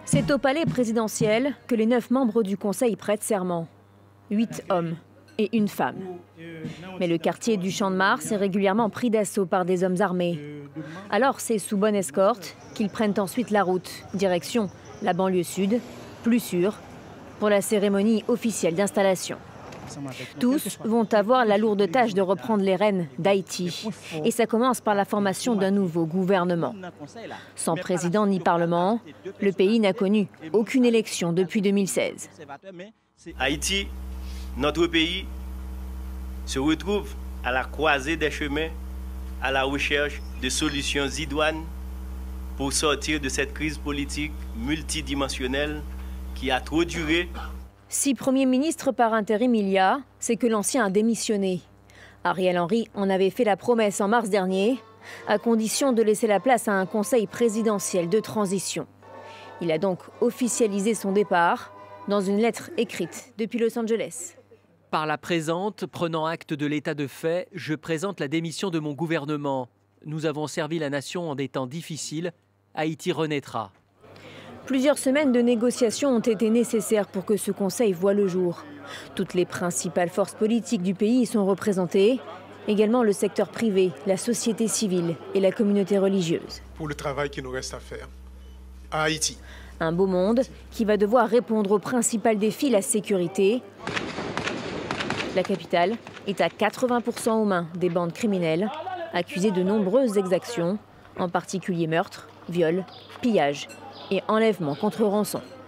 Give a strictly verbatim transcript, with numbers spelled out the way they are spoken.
C'est au palais présidentiel que les neuf membres du Conseil prêtent serment. Huit hommes et une femme. Mais le quartier du Champ de Mars est régulièrement pris d'assaut par des hommes armés. Alors c'est sous bonne escorte qu'ils prennent ensuite la route, direction la banlieue sud, plus sûre, pour la cérémonie officielle d'installation. Tous vont avoir la lourde tâche de reprendre les rênes d'Haïti. Et ça commence par la formation d'un nouveau gouvernement. Sans président ni parlement, le pays n'a connu aucune élection depuis deux mille seize. Haïti, notre pays, se retrouve à la croisée des chemins, à la recherche de solutions idoines pour sortir de cette crise politique multidimensionnelle qui a trop duré. Si Premier ministre par intérim il y a, c'est que l'ancien a démissionné. Ariel Henry en avait fait la promesse en mars dernier, à condition de laisser la place à un conseil présidentiel de transition. Il a donc officialisé son départ dans une lettre écrite depuis Los Angeles. Par la présente, prenant acte de l'état de fait, je présente la démission de mon gouvernement. Nous avons servi la nation en des temps difficiles. Haïti renaîtra. Plusieurs semaines de négociations ont été nécessaires pour que ce conseil voie le jour. Toutes les principales forces politiques du pays y sont représentées, également le secteur privé, la société civile et la communauté religieuse. Pour le travail qu'il nous reste à faire à Haïti. Un beau monde qui va devoir répondre au principal défi, la sécurité. La capitale est à quatre-vingts pour cent aux mains des bandes criminelles, accusées de nombreuses exactions, en particulier meurtres, viols, pillages et enlèvements contre rançon.